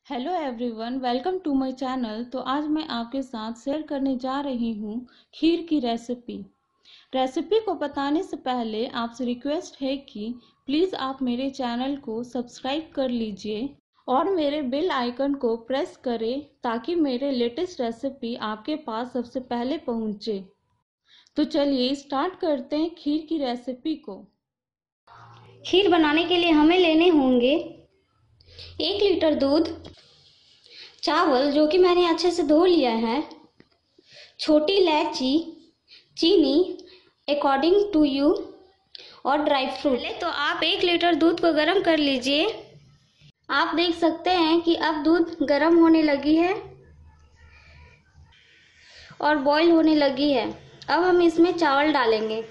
Hello everyone, welcome to my channel. तो आज मैं आपके साथ शेयर करने जा रही हूँ खीर की रेसिपी को बताने से पहले आपसे रिक्वेस्ट है कि प्लीज़ आप मेरे चैनल को सब्सक्राइब कर लीजिए और मेरे बेल आइकन को प्रेस करें ताकि मेरे लेटेस्ट रेसिपी आपके पास सबसे पहले पहुँचे। तो चलिए स्टार्ट करते हैं खीर की रेसिपी को। खीर बनाने के लिए हमें लेने होंगे 1 लीटर दूध, चावल जो कि मैंने अच्छे से धो लिया है, छोटी इलायची, चीनी अकॉर्डिंग टू यू और ड्राई फ्रूट। पहले तो आप 1 लीटर दूध को गर्म कर लीजिए। आप देख सकते हैं कि अब दूध गर्म होने लगी है और बॉईल होने लगी है। अब हम इसमें चावल डालेंगे।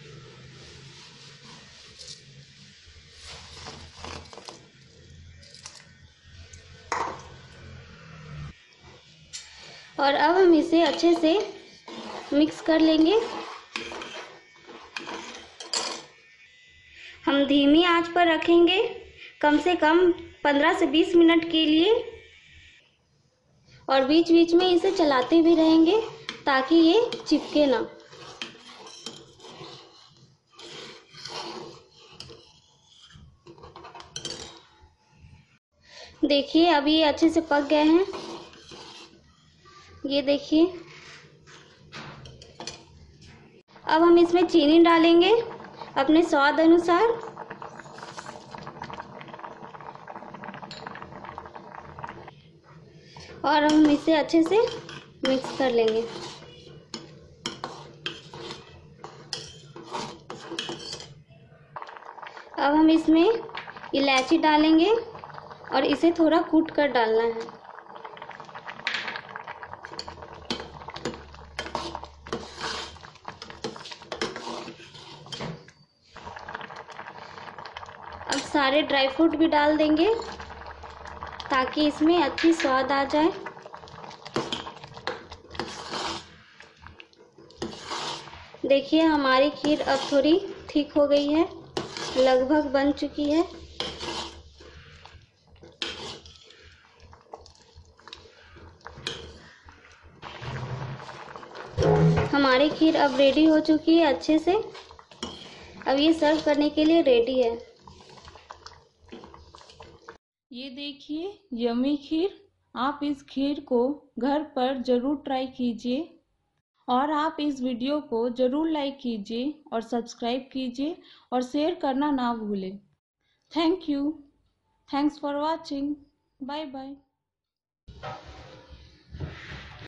और अब हम इसे अच्छे से मिक्स कर लेंगे। हम धीमी आंच पर रखेंगे कम से कम 15 से 20 मिनट के लिए और बीच बीच में इसे चलाते भी रहेंगे ताकि ये चिपके ना। देखिए अब ये अच्छे से पक गए हैं। ये देखिए। अब हम इसमें चीनी डालेंगे अपने स्वाद अनुसार। और हम इसे अच्छे से मिक्स कर लेंगे। अब हम इसमें इलायची डालेंगे और इसे थोड़ा कूट कर डालना है। अब सारे ड्राई फ्रूट भी डाल देंगे ताकि इसमें अच्छी स्वाद आ जाए। देखिए हमारी खीर अब थोड़ी ठीक हो गई है, लगभग बन चुकी है। हमारी खीर अब रेडी हो चुकी है अच्छे से। अब ये सर्व करने के लिए रेडी है। ये देखिए यमी खीर। आप इस खीर को घर पर ज़रूर ट्राई कीजिए और आप इस वीडियो को ज़रूर लाइक कीजिए और सब्सक्राइब कीजिए और शेयर करना ना भूलें। Thank you. Thanks for watching. Bye bye.